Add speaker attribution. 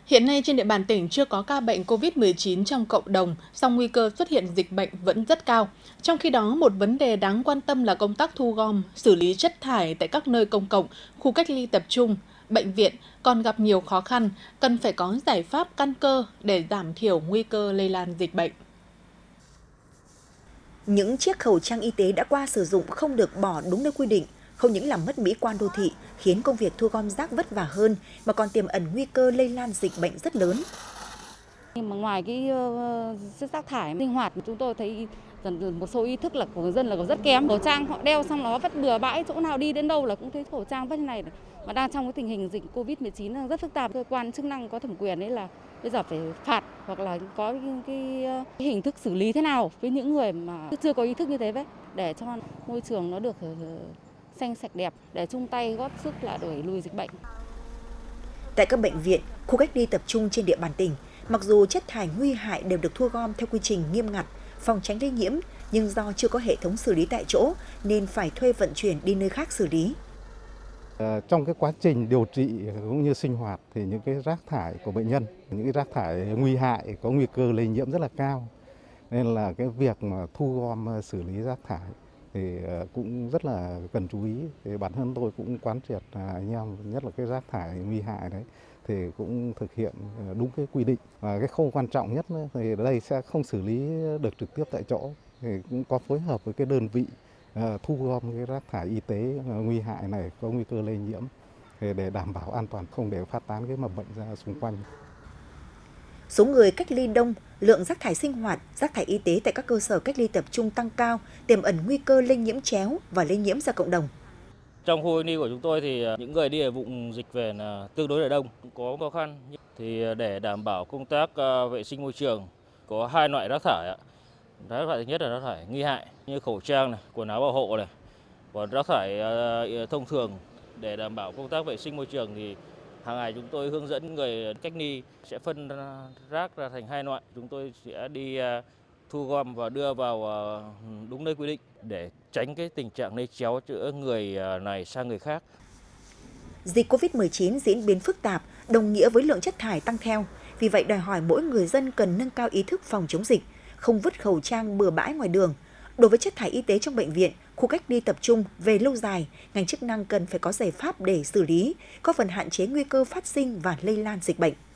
Speaker 1: Hiện nay trên địa bàn tỉnh chưa có ca bệnh COVID-19 trong cộng đồng, song nguy cơ xuất hiện dịch bệnh vẫn rất cao. Trong khi đó, một vấn đề đáng quan tâm là công tác thu gom, xử lý chất thải tại các nơi công cộng, khu cách ly tập trung, bệnh viện còn gặp nhiều khó khăn, cần phải có giải pháp căn cơ để giảm thiểu nguy cơ lây lan dịch bệnh.
Speaker 2: Những chiếc khẩu trang y tế đã qua sử dụng không được bỏ đúng nơi quy định, không những làm mất mỹ quan đô thị, khiến công việc thu gom rác vất vả hơn, mà còn tiềm ẩn nguy cơ lây lan dịch bệnh rất lớn.
Speaker 3: Nhưng mà ngoài cái rác thải sinh hoạt, chúng tôi thấy một số ý thức là của người dân là còn rất kém. Khẩu trang họ đeo xong nó vứt bừa bãi, chỗ nào đi đến đâu là cũng thấy khẩu trang vứt như này. Mà đang trong cái tình hình dịch Covid-19 đang rất phức tạp, cơ quan chức năng có thẩm quyền đấy là bây giờ phải phạt hoặc là có cái hình thức xử lý thế nào với những người mà chưa có ý thức như thế đấy, để cho môi trường nó được xanh sạch đẹp, để chung tay góp sức là đẩy lùi dịch bệnh.
Speaker 2: Tại các bệnh viện, khu cách ly tập trung trên địa bàn tỉnh, mặc dù chất thải nguy hại đều được thu gom theo quy trình nghiêm ngặt, phòng tránh lây nhiễm, nhưng do chưa có hệ thống xử lý tại chỗ nên phải thuê vận chuyển đi nơi khác xử lý.
Speaker 4: Trong cái quá trình điều trị cũng như sinh hoạt thì những cái rác thải của bệnh nhân, những cái rác thải nguy hại có nguy cơ lây nhiễm rất là cao. Nên là cái việc mà thu gom xử lý rác thải thì cũng rất là cần chú ý. Thì bản thân tôi cũng quán triệt anh em, nhất là cái rác thải nguy hại đấy thì cũng thực hiện đúng cái quy định. Và cái khâu quan trọng nhất thì ở đây sẽ không xử lý được trực tiếp tại chỗ, thì cũng có phối hợp với cái đơn vị thu gom cái rác thải y tế nguy hại này có nguy cơ lây nhiễm để đảm bảo an toàn, không để phát tán cái mầm bệnh ra xung quanh.
Speaker 2: Số người cách ly đông, lượng rác thải sinh hoạt, rác thải y tế tại các cơ sở cách ly tập trung tăng cao, tiềm ẩn nguy cơ lây nhiễm chéo và lây nhiễm ra cộng đồng.
Speaker 5: Trong khu cách ly của chúng tôi thì những người đi ở vùng dịch về là tương đối là đông, có khó khăn. Thì để đảm bảo công tác vệ sinh môi trường có hai loại rác thải. Rác thải thứ nhất là rác thải nguy hại như khẩu trang này, quần áo bảo hộ này. Còn rác thải thông thường để đảm bảo công tác vệ sinh môi trường thì hàng ngày chúng tôi hướng dẫn người cách ly sẽ phân rác ra thành hai loại. Chúng tôi sẽ đi thu gom và đưa vào đúng nơi quy định để tránh cái tình trạng lây chéo giữa người này sang người khác.
Speaker 2: Dịch Covid-19 diễn biến phức tạp, đồng nghĩa với lượng chất thải tăng theo. Vì vậy đòi hỏi mỗi người dân cần nâng cao ý thức phòng chống dịch, không vứt khẩu trang bừa bãi ngoài đường. Đối với chất thải y tế trong bệnh viện, khu cách ly tập trung về lâu dài, ngành chức năng cần phải có giải pháp để xử lý, góp phần hạn chế nguy cơ phát sinh và lây lan dịch bệnh.